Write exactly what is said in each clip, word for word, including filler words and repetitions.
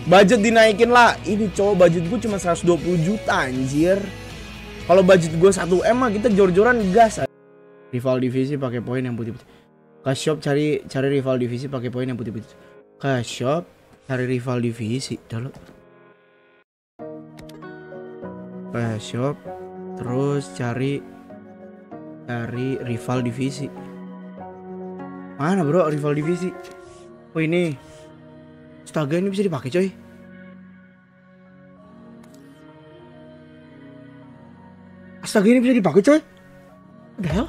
Budget dinaikin lah. Ini cowok budget gue cuma seratus dua puluh juta anjir. Kalau budget gue satu M mah kita jor-joran gas. Rival divisi pakai poin yang putih-putih. Ke shop cari cari rival divisi pakai poin yang putih-putih. Ke shop cari rival divisi dulu. Ke shop terus cari cari rival divisi. Mana bro rival divisi? Oh ini. Astaga ini bisa dipakai coy. Astaga ini bisa dipakai coy. What the hell?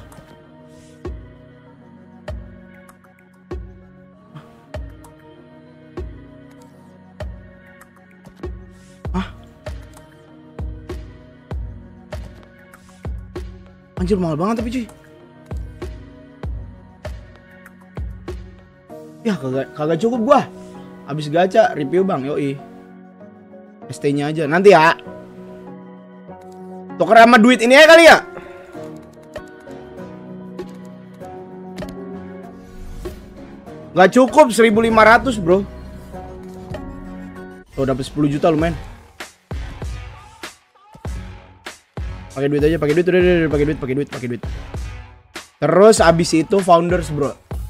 Hah? Anjir mahal banget tapi cuy. Ya kagak kagak cukup gua. Habis gacha review bang, yoi. S T-nya aja nanti ya. Tuker sama duit ini ya kali ya. Gak cukup seribu lima ratus bro. Tuh dapat sepuluh juta lumayan. Pakai duit aja, pakai duit, udah, udah, pakai duit, pakai duit, pakai duit. Terus abis itu founders bro.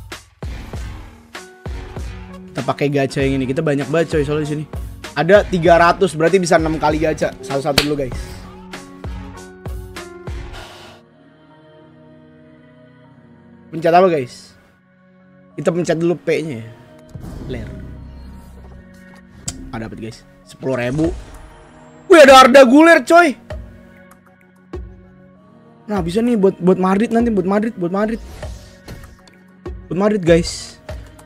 Kita pakai gacha yang ini. Kita banyak banget coy soalnya di sini. Ada tiga ratus berarti bisa enam kali gacha. Satu-satu dulu guys. Pencet apa guys? Kita pencet dulu P-nya ya. Ler. Ah dapat guys. sepuluh ribu. Wih ada Arda Güler coy. Nah bisa nih buat buat Madrid nanti buat Madrid, buat Madrid. Buat Madrid guys.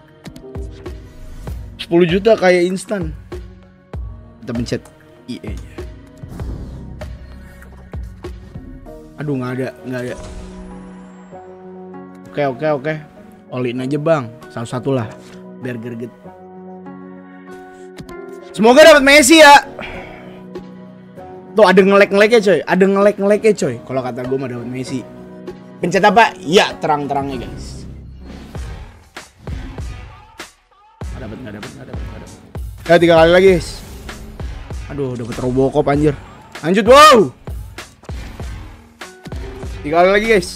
sepuluh juta kayak instan. Kita pencet I E nya. Aduh nggak ada, nggak ada. Oke oke oke. All-in aja bang, satu-satu lah. Biar greget. Semoga dapat Messi ya. Tuh ada ngelek-ngeleknya coy, ada ngelek-ngeleknya coy. Kalau kata gue mah dapat Messi. Pencet apa? Ya terang-terangnya guys. Nggak dapat, nggak dapat, nggak dapat, nggak dapat. Ya tiga kali lagi guys. Aduh dapat Robocop anjir. Lanjut wow. Tiga kali lagi guys.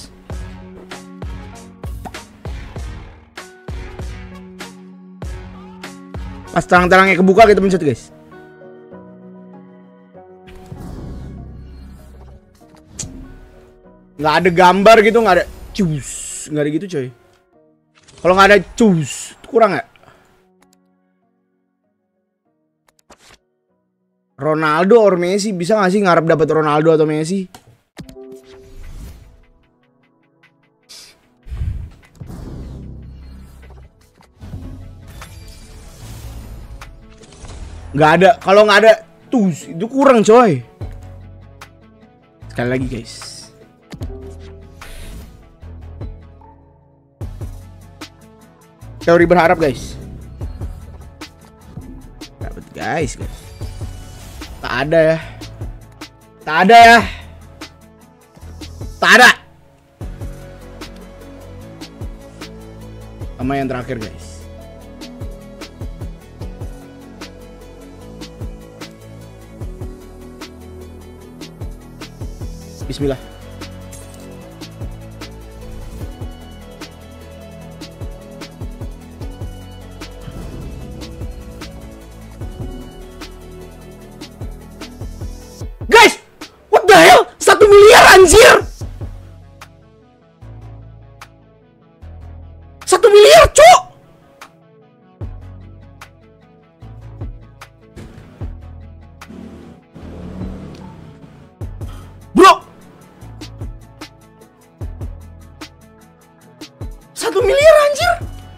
Pas terang-terangnya kebuka kita pencet guys. Nggak ada gambar gitu, nggak ada cus, nggak ada gitu coy. Kalau nggak ada cus kurang nggak? Ronaldo or Messi, bisa nggak sih ngarep dapat Ronaldo atau Messi? Nggak ada, kalau nggak ada tuh itu kurang coy. Sekali lagi guys. Teori berharap guys. Dapat guys, guys. Tak ada ya. Tak ada ya. Tak ada. Sama yang terakhir guys. Bismillah. Guys, what the hell? Satu miliar anjir. Satu miliar cuk. Bro. Satu miliar anjir.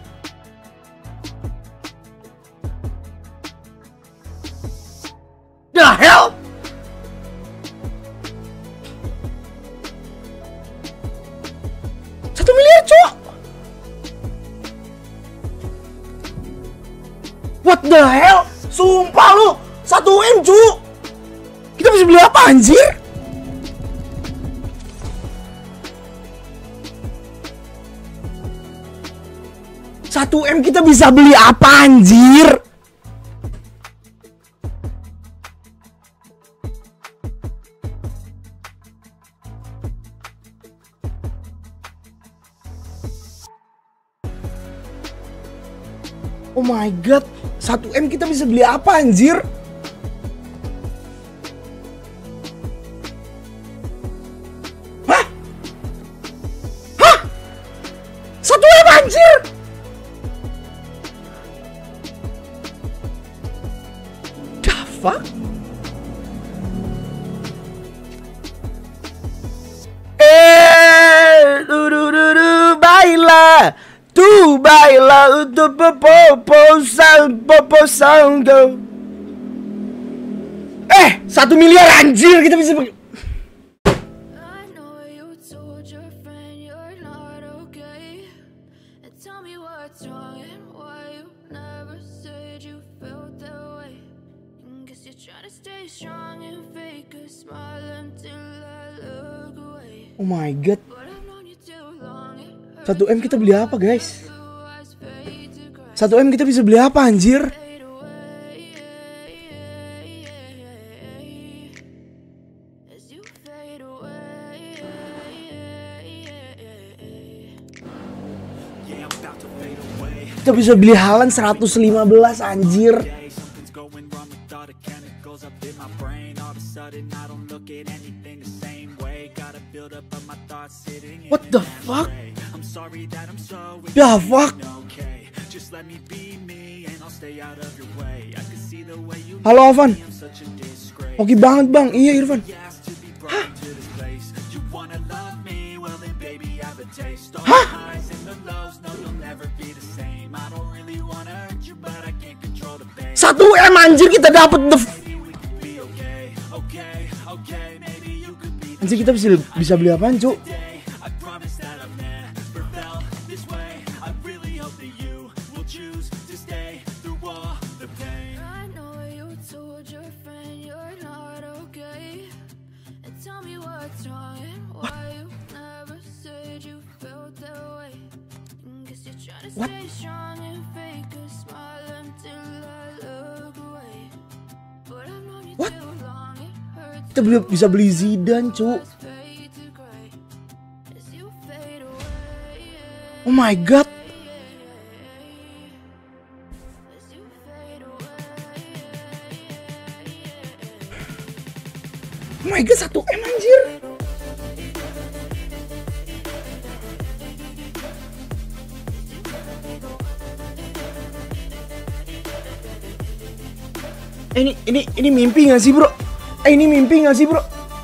The hell? Satu miliar cok. What the hell? Sumpah lu, satu M cuk. Kita bisa beli apa anjir? Satu M kita bisa beli apa anjir? my god, satu M kita bisa beli apa anjir? Hah? Hah? satu M anjir? The fuck? Eh, du du du du, baila. Tu baila untuk proposal proposal go. Eh, satu miliar anjir kita bisa pakai. Oh my god. satu M kita beli apa guys? satu M kita bisa beli apa anjir? Kita bisa beli Haaland seratus lima belas anjir. What the fuck? The fuck? Halo Avan. Oke banget bang. Iya Irfan. Hah? Hah? Satu M anjir kita dapat the. Anjir kita bisa bisa beli apaan cuk? What? What? Kita beli, bisa beli Zidane, cu. Oh my god. Oh my god, satu M anjir. Eh, ini ini ini mimpi gak sih bro? Eh ini mimpi gak sih bro?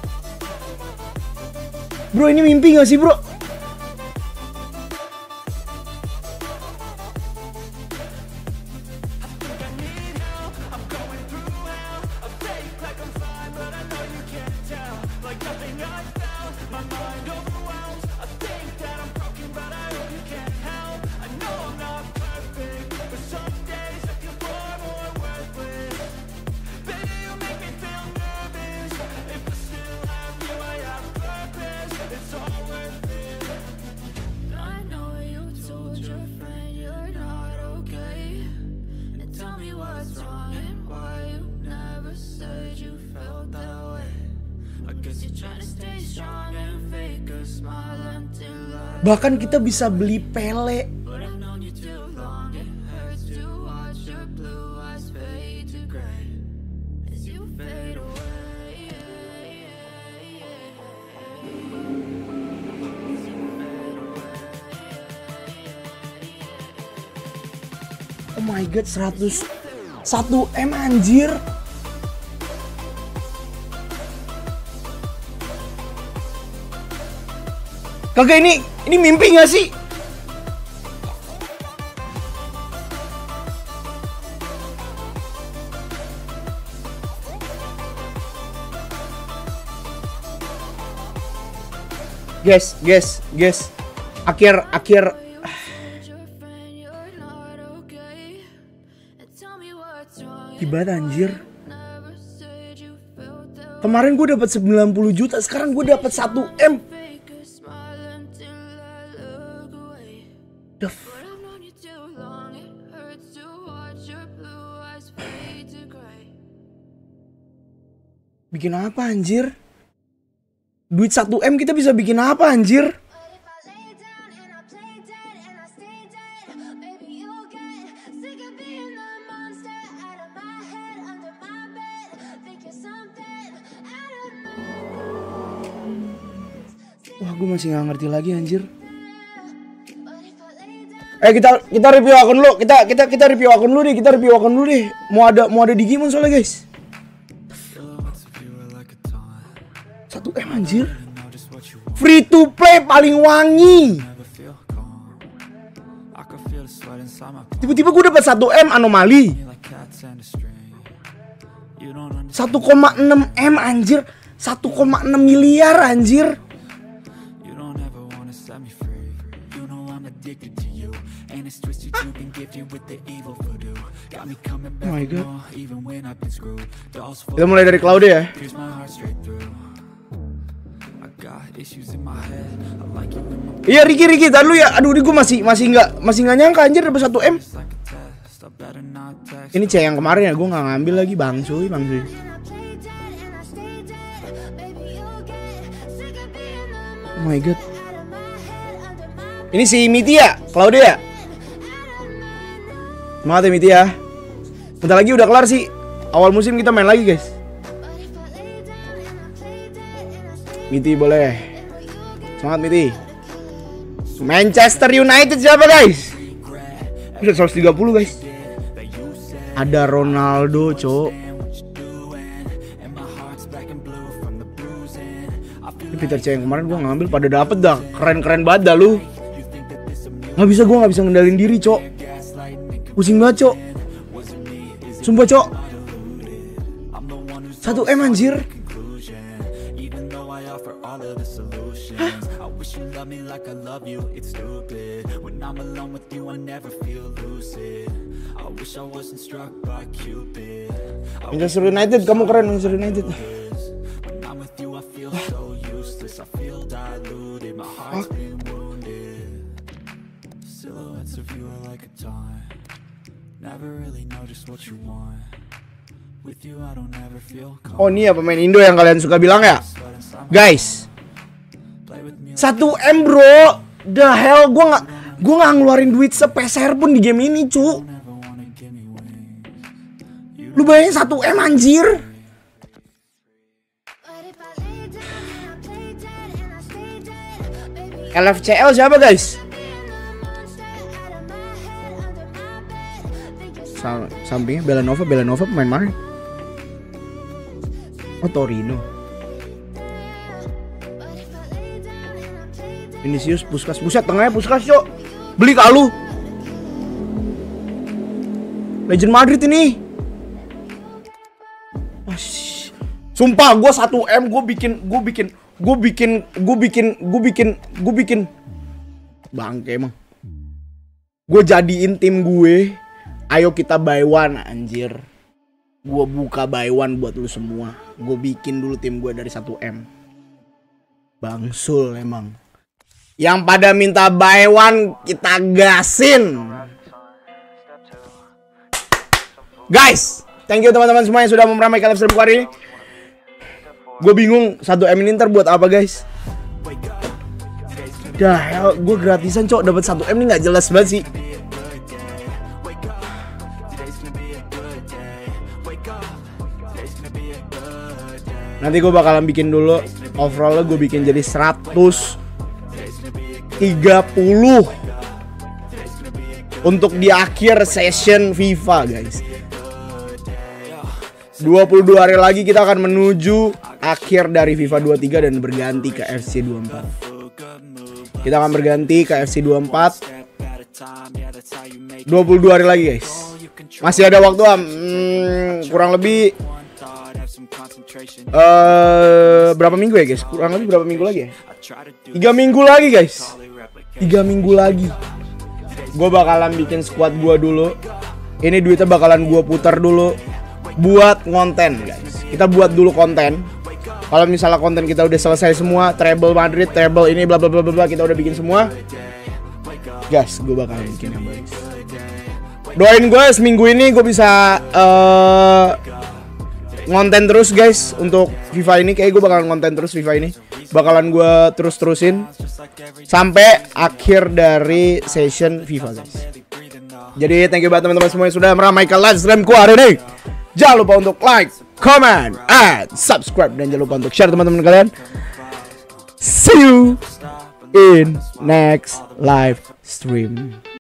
Bro ini mimpi gak sih bro? Bahkan kita bisa beli Pele. Oh my god, seratus satu M anjir. Kagak, ini ini mimpi gak sih? Guys, guys, guys. Akhir akhir Hebat anjir. Kemarin gue dapat sembilan puluh juta, sekarang gue dapat satu M. Bikin apa anjir? Duit satu M kita bisa bikin apa anjir? Wah, gue masih nggak ngerti lagi anjir. Eh kita kita review akun dulu. Kita kita kita review akun dulu nih. Kita review akun dulu deh. Mau ada mau ada Digimon soalnya guys. satu M anjir. Free to play paling wangi. Tiba-tiba gue dapat satu M anomali. satu koma enam M anjir. satu koma enam miliar anjir. Oh my god. Kita mulai dari Claude ya. Iya Riki Riki tar lu ya. Aduh gue masih masih nggak masih nggak nyangka anjir dapat satu M. Ini C yang kemarin ya, gue nggak ngambil lagi bang cuy bang cuy. Oh my god. Ini si Miti ya, Claude ya. Semangat ya Miti ya. Bentar lagi udah kelar sih. Awal musim kita main lagi guys. Miti boleh. Semangat Miti. Manchester United siapa guys? Udah seratus tiga puluh guys. Ada Ronaldo cok. Ini Peter C yang kemarin gue ngambil pada dapet dah. Keren-keren banget dah lu. Gak bisa, gue gak bisa ngendalin diri cok. Pusing banget cok. Sumpah cok. satu M anjir. Hah? Manchester United, kamu keren Manchester United. Hah? Oh ini ya pemain Indo yang kalian suka bilang ya guys. satu M bro. The hell, gue gak gue gak ngeluarin duit sepeser pun di game ini cu. Lu bayangin satu M anjir. L F C L siapa guys? Sampingnya Belanova, Belanova pemain mana? Oh Torino. Vinicius, Puskas, buset tengahnya Puskas cok. Beli kalu. Legend Madrid ini. Oh, sumpah gue satu M gue bikin gue bikin gue bikin gue bikin gue bikin gue bikin bangke emang. Gue jadiin tim gue. Ayo kita buy one anjir. Gue buka buy one buat lu semua. Gue bikin dulu tim gue dari satu M. Bangsul emang. Yang pada minta buy one kita gasin. Guys, thank you teman-teman semua yang sudah meramaikan live stream hari ini. Gue bingung satu M ini ntar buat apa guys. Dah, gue gratisan cok dapat satu M ini nggak jelas banget sih. Nanti gue bakalan bikin dulu overall gue bikin jadi seratus tiga puluh untuk di akhir session FIFA guys. dua puluh dua hari lagi kita akan menuju akhir dari FIFA dua puluh tiga dan berganti ke F C dua puluh empat. Kita akan berganti ke F C dua puluh empat. dua puluh dua hari lagi guys. Masih ada waktu hmm, kurang lebih Uh, berapa minggu ya guys? Kurang lebih berapa minggu lagi ya? Tiga minggu lagi guys. Tiga minggu lagi. Gue bakalan bikin squad gue dulu. Ini duitnya bakalan gue putar dulu buat konten guys. Kita buat dulu konten. Kalau misalnya konten kita udah selesai semua, treble Madrid, treble ini bla bla bla bla, kita udah bikin semua. Guys, gue bakalan bikin yang bagus. Doain gue seminggu ini gue bisa uh, ngonten terus guys untuk FIFA ini. Kayak gue bakalan ngonten terus FIFA ini. Bakalan gue terus-terusin sampai akhir dari session FIFA guys. Jadi thank you banget teman-teman semua yang sudah meramaikan live streamku hari ini. Jangan lupa untuk like, comment, and subscribe. Dan jangan lupa untuk share teman-teman kalian. See you. in next live stream.